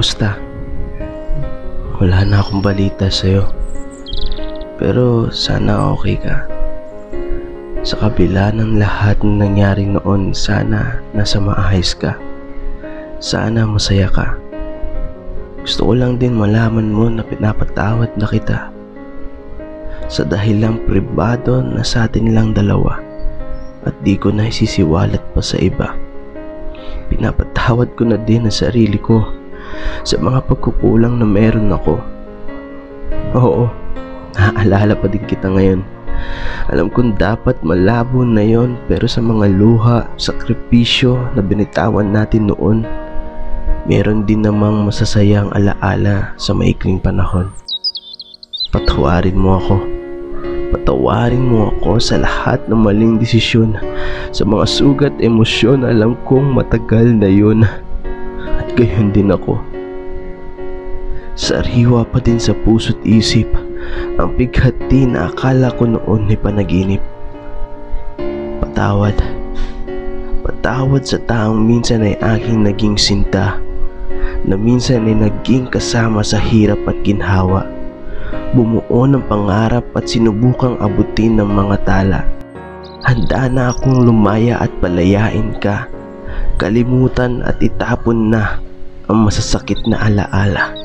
Kamusta? Wala na akong balita sa'yo. Pero sana okay ka. Sa kabila ng lahat ng nangyari noon, sana nasa maayos ka. Sana masaya ka. Gusto ko lang din malaman mo na pinapatawad na kita. Sa dahilang pribado na sa atin lang dalawa. At di ko na isisiwalat pa sa iba. Pinapatawad ko na din ang sarili ko sa mga pagkukulang na meron ako. Oo, naaalala pa din kita ngayon. Alam kong dapat malabo na yon, pero sa mga luha, sakripisyo na binitawan natin noon, meron din namang masasayang alaala sa maikling panahon. Patawarin mo ako. Patawarin mo ako sa lahat ng maling desisyon, sa mga sugat emosyon na alam kong matagal na yun. At gayon din ako. Sariwa pa din sa puso't isip ang bighati na akala ko noon ay panaginip. Patawad. Patawad sa taong minsan ay aking naging sinta, na minsan ay naging kasama sa hirap at ginhawa. Bumuo ng pangarap at sinubukang abutin ng mga tala. Handa na akong lumaya at palayain ka, kalimutan at itapon na ang masasakit na alaala.